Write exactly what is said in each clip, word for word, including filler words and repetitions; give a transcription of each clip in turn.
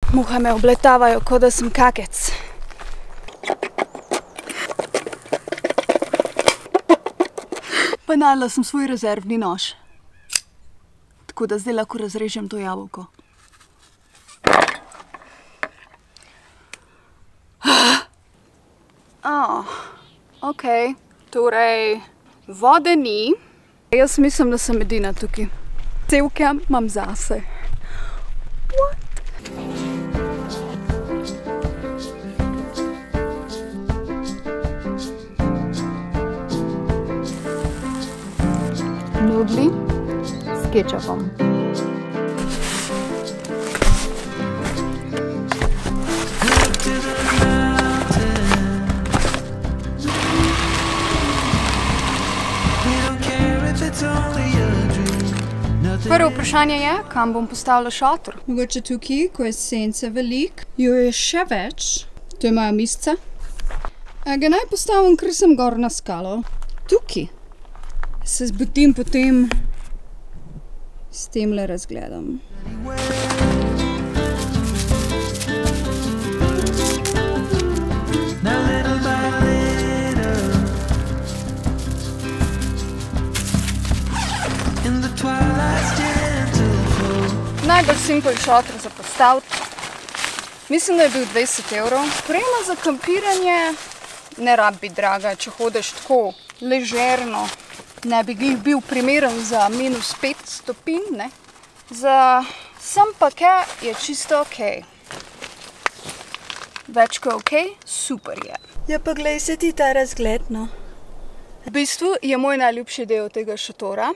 Muhe me obletavajo, kot da sem kakec. Pa našla sem svoj rezervni nož. Tako da zdaj lahko razrežem to jabolko. Oh, ok, torej vode ni. Jaz mislim, da sem edina tukaj. Cel kamp imam zase. What? Nudli s kečapom. Prvo vprašanje je, kam bom postavila šator. Mogoče tukaj, ko je sence veliko, jo je še več. To je moja misca. A ga naj postavim, ker sem gor na skalo. Tukaj se zbudim potem s temle razgledam. Najbolj simpel šator za postaviti. Mislim, da je bil dvajset evrov. Oprema za kampiranje ne rabi biti draga, če hodiš tako ležerno. Ne bi glih bil primeren za minus pet stopinj, ne. Za sam paket je čisto ok. Več kot ok, super je. Ja, pa glej se ti ta razgled, no. V bistvu je moj najljubši del tega šatora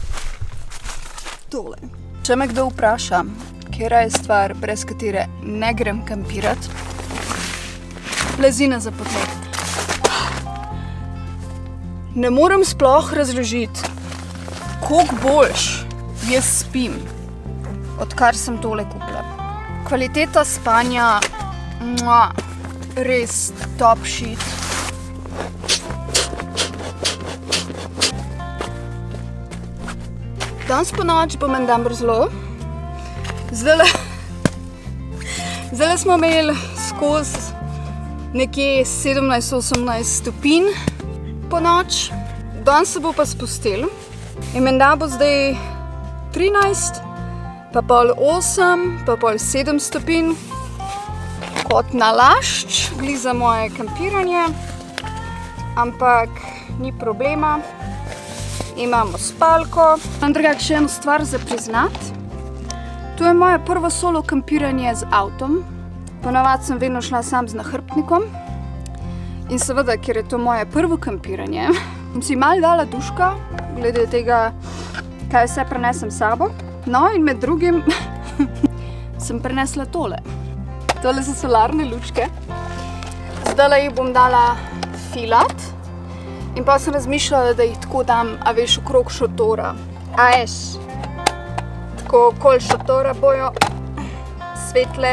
tole. Če me kdo vpraša, katera je stvar, brez katere ne grem kampirat, blazina za podlet. Ne morem sploh razložiti, koliko boljš jaz spim, odkar sem tole kupila. Kvaliteta spanja, mua, res top shit. Danes po noč bo menda mrzlo. Zdajle, zdajle smo imeli skozi nekje sedemnajst osemnajst stopinj po noč. Danes se bo pa spustil. In menda bo zdaj trinajst, pa pol osem, pa pol sedem stopinj. Kot nalašč, glih za moje kampiranje. Ampak ni problema. Imamo spalko. Imam drugače še eno stvar za priznati. To je moje prvo solo kampiranje z avtom. Ponavadi sem vedno šla sam z nahrbtnikom. In seveda, ker je to moje prvo kampiranje, sem si malo dala duška, glede tega, kaj vse prenesem s sabo. No, in med drugim sem prenesla tole. Tole so solarne lučke. Zdajle jih bom dala filat. In pa sem razmišljala, da jih tako dam, a veš, okrog šotora. A veš, tako okoli šotora bojo svetle.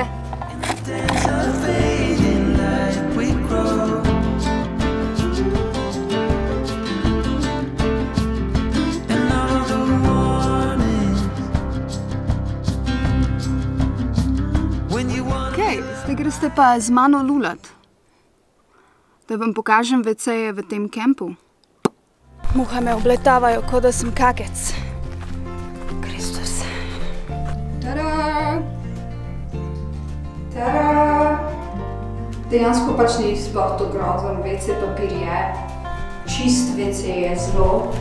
Okej, zdaj greste pa z mano lulat. Da vam pokažem veceje v tem kampu. Muhe me obletavajo, kot da sem kakec. Kristus. Tada! Tada! Dejansko pač ni sploh to grozen, ve ce papir je. Čist ve ce je zelo.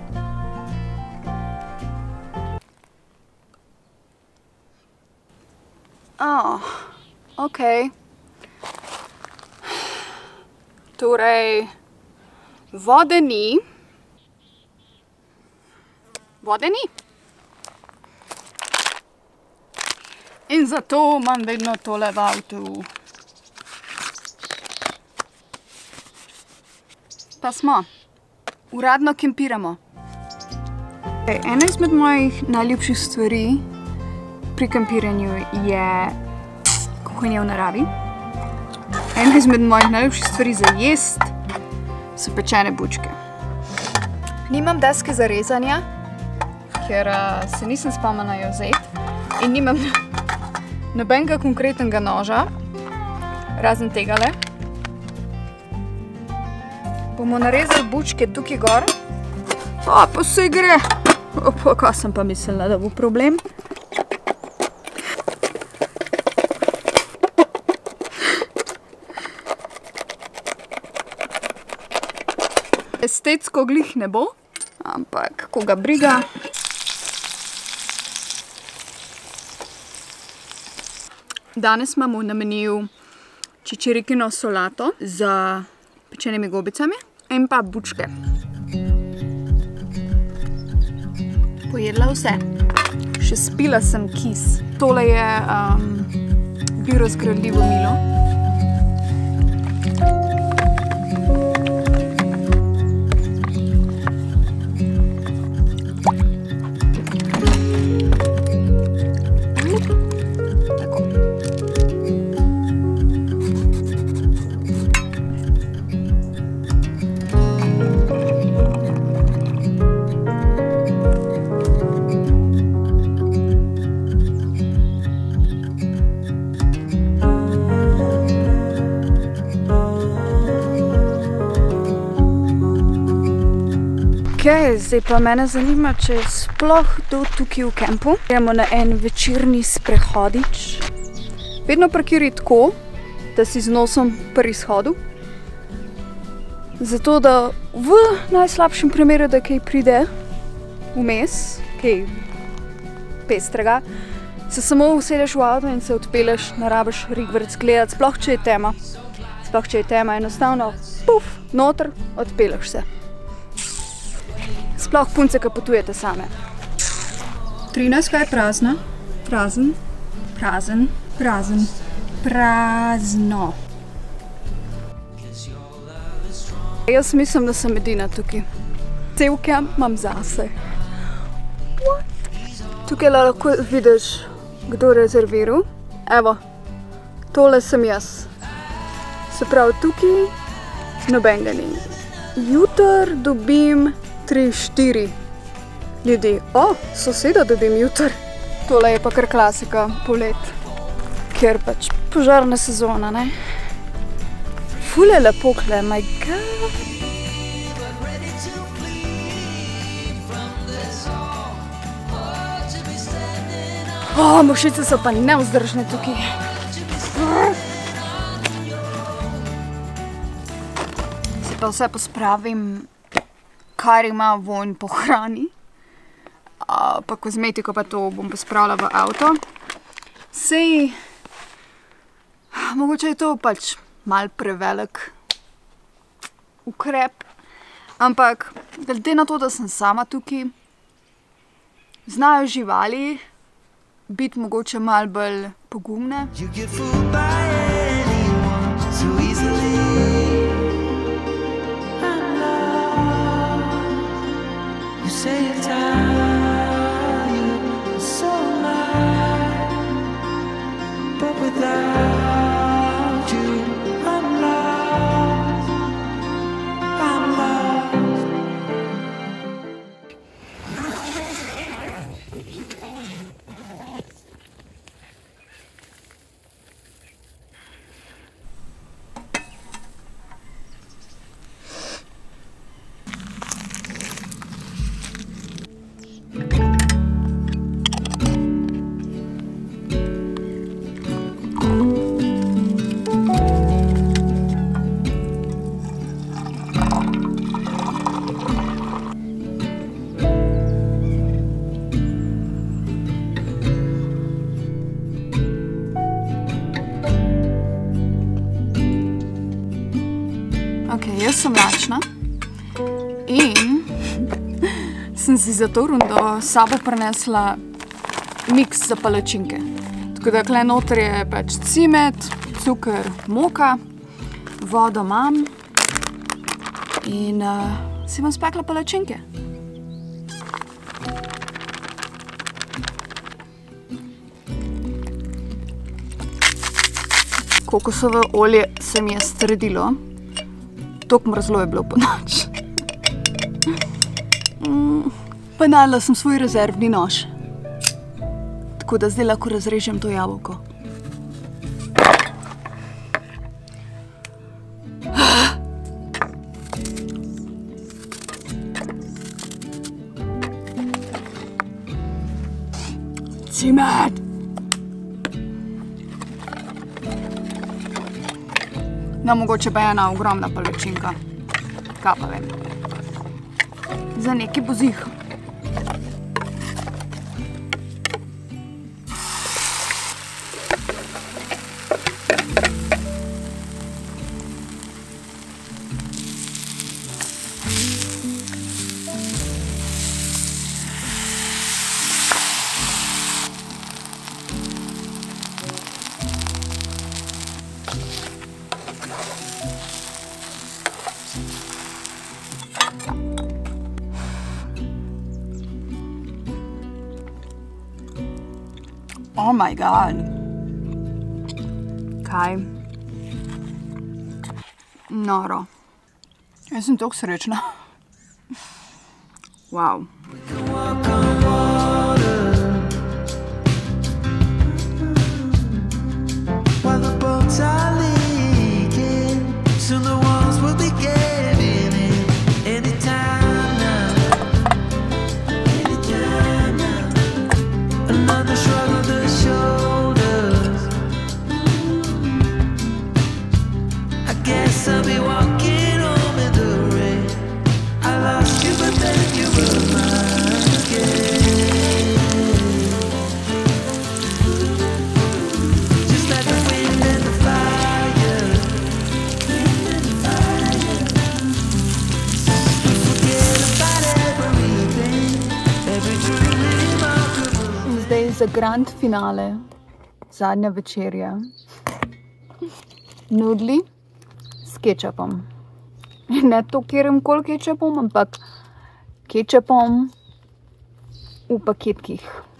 Oh, ok. Torej, vode ni. Vode ni. In zato imam vedno tole v avtu. Pa smo. Uradno kampiramo. Ena izmed mojih najljubših stvari pri kampiranju je kuhanje v naravi. Ena izmed mojih najljubših stvari za jest so pečene bučke. Nimam deske za rezanja, ker se nisem spomnila jo vzeti. In nimam nobenega konkretnega noža, razen tegale. Bomo narezali bučke tukaj gor. O, pa se gre. Opa, kaj sem pa mislila, da bo problem. Estetsko glih ne bo, ampak koga briga. Danes imamo na meniju čičerikino solato z pečenimi gobicami in pa bučke. Pojedla vse. Še spila sem kis. Tole je um, biorazgradljivo milo. Okay, zdaj pa mene zanima, če je sploh kdo tukaj v kampu. Gremo na en večerni sprehodič. Vedno parkiri tako, da si z nosom pri izhodu. Zato, da v najslabšem primeru, da kaj pride vmes, kaj pestrega, se samo usedeš v avto in se odpeleš, ne rabiš rigvrc gledati, sploh če je tema. Sploh če je tema, enostavno, puf, noter, odpeleš se. Sploh punce, ki potujete same. trinajstka je prazna. Prazen. Prazen. Prazen. Prazno. Jaz mislim, da sem edina tukaj. Cel kamp imam zase. Tukaj lahko vidiš, kdo rezerviral. Evo, tole sem jaz. Se pravi, tukaj nobenega ni. Jutr dobim tri, štiri ljudi. O, soseda dobim jutr. Tole je pa kar klasika polet, ker pač požarna sezona, ne? Ful je lepo kle, my god. O, mušice so pa nevzdržne tukaj. Se pa vse pospravim, kar ima vonj po hrani, pa kozmetiko pa to bom pospravila v avto. Sej, mogoče je to pač mal prevelik ukrep, ampak glede na to, da sem sama tukaj, znajo živali biti mogoče mal bolj pogumne. Ok, jaz sem lačna in sem si za to rundo s sabo prinesla miks za palačinke. Tako da tukaj noter je pač cimet, cuker, moka, vodo imam in uh, si bom spekla palačinke. Kokosovo olje se mi je stredilo. Toliko mrzlo je bilo po noč. Mm, pa najdla sem svoj rezervni nož. Tako da zdaj lahko razrežem to jabolko. Cimet! No, mogoče pa je ena ogromna palačinka. Kaj pa vem. Za neki bozih. Oh my god. Kaj? Noro. Jaz sem toliko srečna. Wow. Zdaj za grand finale, zadnja večerja. Nudli s kečapom. Ne to kjeremkoli kečapom, ampak kečapom v paketkih.